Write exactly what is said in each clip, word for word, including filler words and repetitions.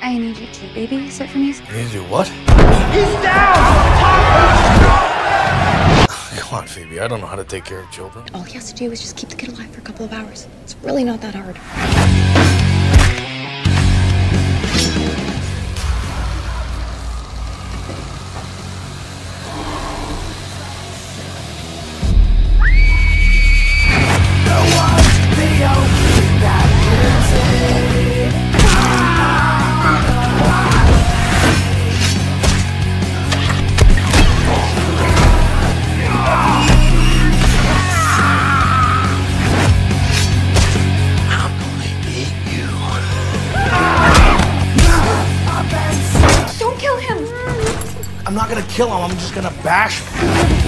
I need you to babysit for me. You need to do what? He's down! Come on, Phoebe. I don't know how to take care of children. All he has to do is just keep the kid alive for a couple of hours. It's really not that hard. Don't kill him! I'm not gonna kill him. I'm just gonna bash him.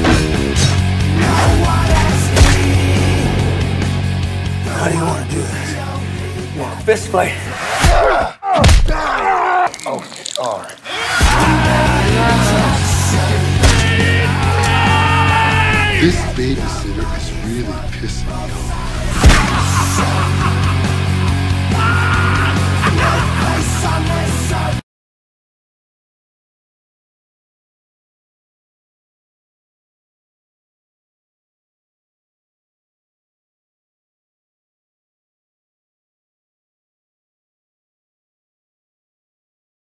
How do you want to do this? You want a fist fight? Oh, sorry. This baby's